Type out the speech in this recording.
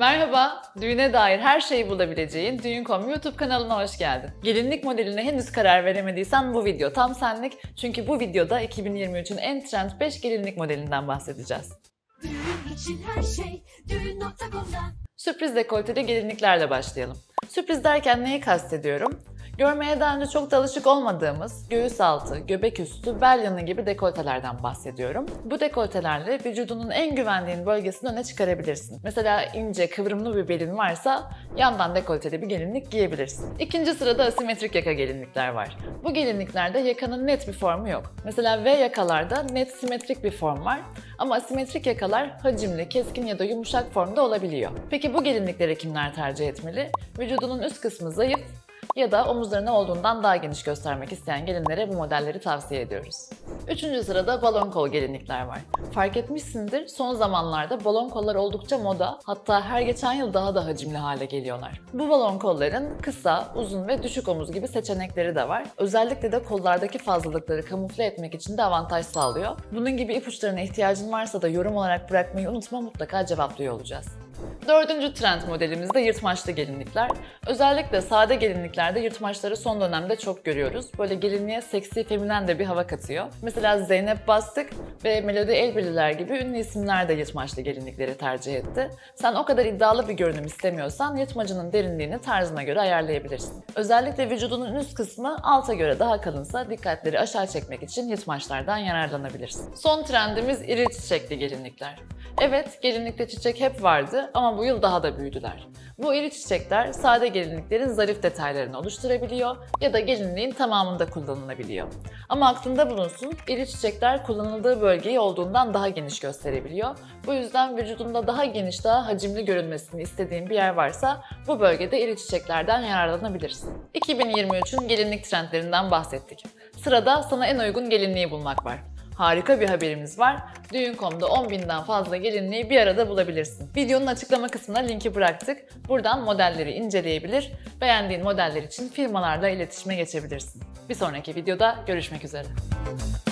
Merhaba, düğüne dair her şeyi bulabileceğin Düğün.com YouTube kanalına hoş geldin. Gelinlik modeline henüz karar veremediysen bu video tam senlik. Çünkü bu videoda 2023'ün en trend 5 gelinlik modelinden bahsedeceğiz. Düğün için her şey düğün.com'da. Sürpriz dekolteli gelinliklerle başlayalım. Sürpriz derken neyi kastediyorum? Görmeye daha önce çok da alışık olmadığımız göğüs altı, göbek üstü, bel yanı gibi dekoltelerden bahsediyorum. Bu dekoltelerle vücudunun en güvendiğin bölgesini öne çıkarabilirsin. Mesela ince, kıvrımlı bir belin varsa yandan dekolteli bir gelinlik giyebilirsin. İkinci sırada asimetrik yaka gelinlikler var. Bu gelinliklerde yakanın net bir formu yok. Mesela V yakalarda net simetrik bir form var ama asimetrik yakalar hacimli, keskin ya da yumuşak formda olabiliyor. Peki bu gelinlikleri kimler tercih etmeli? Vücudunun üst kısmı zayıf ya da omuzlarını olduğundan daha geniş göstermek isteyen gelinlere bu modelleri tavsiye ediyoruz. Üçüncü sırada balon kol gelinlikler var. Fark etmişsindir, son zamanlarda balon kollar oldukça moda, hatta her geçen yıl daha da hacimli hale geliyorlar. Bu balon kolların kısa, uzun ve düşük omuz gibi seçenekleri de var. Özellikle de kollardaki fazlalıkları kamufle etmek için de avantaj sağlıyor. Bunun gibi ipuçlarına ihtiyacın varsa da yorum olarak bırakmayı unutma, mutlaka cevaplıyor olacağız. Dördüncü trend modelimiz de yırtmaçlı gelinlikler. Özellikle sade gelinliklerde yırtmaçları son dönemde çok görüyoruz. Böyle gelinliğe seksi, feminen de bir hava katıyor. Mesela Zeynep Bastık ve Melody Elbirliler gibi ünlü isimler de yırtmaçlı gelinlikleri tercih etti. Sen o kadar iddialı bir görünüm istemiyorsan yırtmacının derinliğini tarzına göre ayarlayabilirsin. Özellikle vücudunun üst kısmı alta göre daha kalınsa dikkatleri aşağı çekmek için yırtmaçlardan yararlanabilirsin. Son trendimiz iri çiçekli gelinlikler. Evet, gelinlikte çiçek hep vardı ama bu yıl daha da büyüdüler. Bu iri çiçekler sade gelinliklerin zarif detaylarını oluşturabiliyor ya da gelinliğin tamamında kullanılabiliyor. Ama aklında bulunsun, iri çiçekler kullanıldığı bölgeyi olduğundan daha geniş gösterebiliyor. Bu yüzden vücudunda daha geniş, daha hacimli görünmesini istediğin bir yer varsa bu bölgede iri çiçeklerden yararlanabilirsin. 2023'ün gelinlik trendlerinden bahsettik. Sırada sana en uygun gelinliği bulmak var. Harika bir haberimiz var. Düğün.com'da 10.000'den fazla gelinliği bir arada bulabilirsin. Videonun açıklama kısmına linki bıraktık. Buradan modelleri inceleyebilir, beğendiğin modeller için firmalarla iletişime geçebilirsin. Bir sonraki videoda görüşmek üzere.